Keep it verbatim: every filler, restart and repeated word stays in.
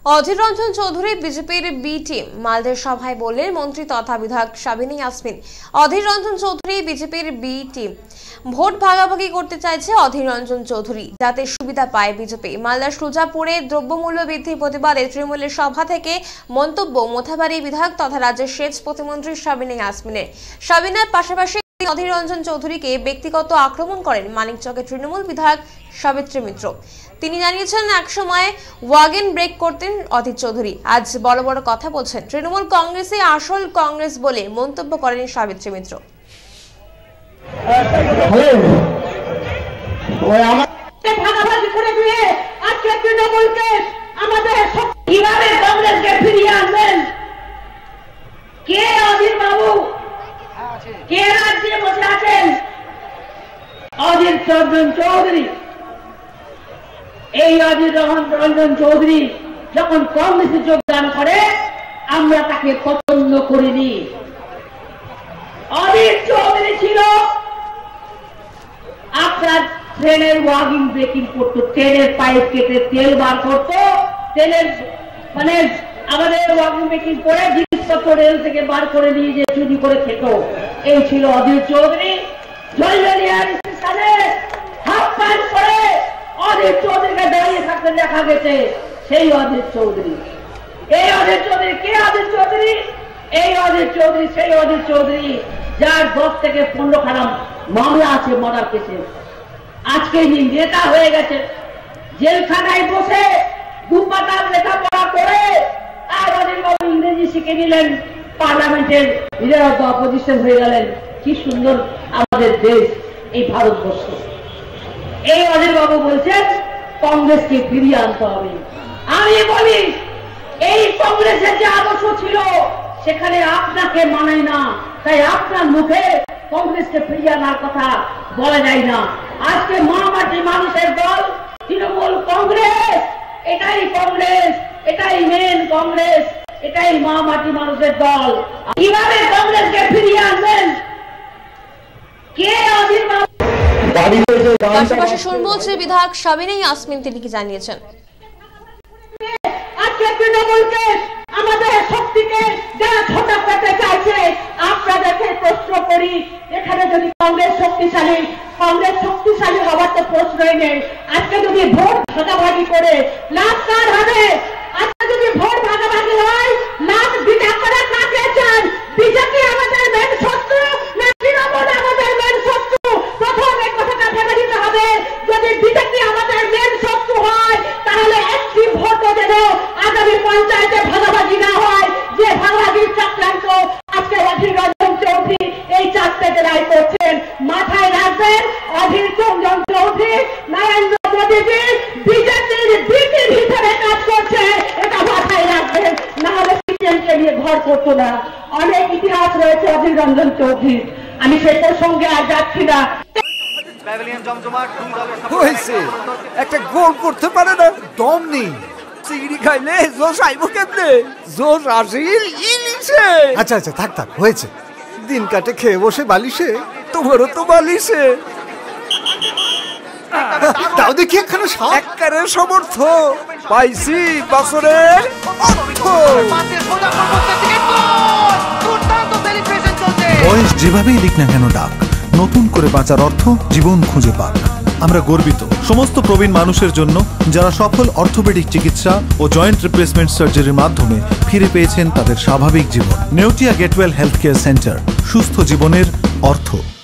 অধীর রঞ্জন চৌধুরী বিজেপির B team মালদের সভায় বললেন মন্ত্রী তথা বিধায়ক সাবিনী ইয়াসমিন। অধীর রঞ্জন চৌধুরী বিজেপির বি টিম ভোট ভাগাভাগি করতে চাইছে অধীর রঞ্জন চৌধুরী যাতে সুবিধা পায় বিজেপি। মালদার সুজাপুরে দ্রব্যমূল্য বৃদ্ধির প্রতিবাদে তৃণমূলের সভা থেকে মন্তব্য মোথাবাড়ি বিধায়ক তথা রাজ্যের সেচ প্রতিমন্ত্রী সাবিনী ইয়াসমিনের। সাবিনার পাশাপাশি অধীর রঞ্জন চৌধুরীকে ব্যক্তিগত আক্রমণ করেন মানিকচকের তৃণমূল বিধায়ক সাবিত্রী মিত্র। তিনি জানিয়েছেন একসময় ওয়াগন ব্রেক করতেন অধীর চৌধুরী, আজ বড় বড় কথা বলছেন। তৃণমূল কংগ্রেসে আসল কংগ্রেস বলে মন্তব্য করেন সাবিত্রী মিত্র। কে রাজ্যে বসে আছেন? অধীর রঞ্জন চৌধুরী। এই অধীর রঞ্জন চৌধুরী যখন কংগ্রেসে যোগদান করে আমরা তাকে পছন্দ করিনি। অধীর চৌধুরী ছিল আপনার ট্রেনের ওয়াগিং ব্রেকিং করতো, ট্রেনের পাইপ কেটে তেল বার করতো, তেলের মানে আমাদের ওয়াগিং ব্রেকিং করে জিনিসপত্র রেল থেকে বার করে নিয়ে যে চুরি করে খেত, এই ছিল অধীর চৌধুরী। হাফ প্যান্ট পরে অধীর চৌধুরীকে দাঁড়িয়ে থাকতে দেখা গেছে, সেই অধীর চৌধুরী। এই অধীর চৌধুরী কে? অধীর চৌধুরী এই অধীর চৌধুরী সেই অধীর চৌধুরী যার দশ থেকে পনেরো খানা মামলা আছে মার্ডার কেসে। আজকে নেতা হয়ে গেছে, জেলখানায় বসে দু পাতার লেখাপড়া করে আর অধীরবাবু ইংরেজি শিখে নিলেন, পার্লামেন্টের লিডার অফ দ্য অপোজিশন হয়ে গেলেন। কি সুন্দর আমাদের দেশ, এই ভারতবর্ষ। এই অধীরবাবু বলছেন কংগ্রেসকে ফিরিয়ে আনতে হবে। আমি বলি এই কংগ্রেসের যে আদর্শ ছিল সেখানে আপনাকে মানায় না, তাই আপনার মুখে কংগ্রেসকে ফিরিয়ে আনার কথা বলা যায় না। আজকে মা মাটি মানুষের দল তৃণমূল কংগ্রেস, এটাই কংগ্রেস, এটাই মেন কংগ্রেস, এটাই মা মাটি মানুষের দল। কিভাবে কংগ্রেসকে ফিরিয়ে আনবেন? কে অধীর বাবু? পাশাপাশি শুনবো যে বিধায়ক সাবিনী ইয়াসমিন তিনি কি জানিয়েছেন। আজকে তৃণমূলকে আমাদের শক্তিকে যারা ছোটা করতে চাইছে, আপনাদেরকে প্রশ্ন করি, এখানে যদি কংগ্রেস শক্তিশালী, কংগ্রেস শক্তিশালী হওয়ার তো প্রশ্নই নেই। আজকে যদি ভোট ভাগাভাগি করে লাভ কার হবে? আজকে যদি ভোট ভাগাভাগি হয় লাভ বিনা করে কাকে চান? বিজেপি আমাদের মেন শত্রু না তৃণমূল আমাদের মেন শত্রু? প্রথম এই কথাটা ভেবে নিতে হবে। যদি বিজেপি আমাদের মেন শত্রু হয় তাহলে একটি ভোটও যেন আগামী পঞ্চায়েতে ভাগাভাগি না হয়। যে ভাগাভাগির চক্রান্ত আজকে অধীর রঞ্জন চৌধুরী এই চারটে জেলায় করছেন, মাথায় রাখবেন। অধীর রঞ্জন চৌধুরী নরেন্দ্র মোদীজি বিজেপির বিটির ভিতরে কাজ করছে, এটা মাথায় রাখবেন, না হলে সিপিএমকে নিয়ে ঘর করতো না। অনেক ইতিহাস রয়েছে অধীর রঞ্জন চৌধুরী, আমি সে প্রসঙ্গে আর যাচ্ছি না। একটা গোল করতে পারে না, দম নেই। চিংড়ি খাইলে জোশ আইব কেমনে? জোশ আসিল ইলিশে। আচ্ছা আচ্ছা থাক থাক, হয়েছে। দিন কাটে খেয়ে বসে বালিশে, তোমারও তো বালিশে। তাও দেখি একখানে একবারে সমর্থ পাইছি বছরের বয়স যেভাবেই দিক না কেন ডাক, নতুন করে বাঁচার অর্থ জীবন খুঁজে পাক। আমরা গর্বিত সমস্ত প্রবীণ মানুষের জন্য যারা সফল অর্থোপেডিক চিকিৎসা ও জয়েন্ট রিপ্লেসমেন্ট সার্জারির মাধ্যমে ফিরে পেয়েছেন তাদের স্বাভাবিক জীবন। Neotia Getwell health care centre, সুস্থ জীবনের অর্থ।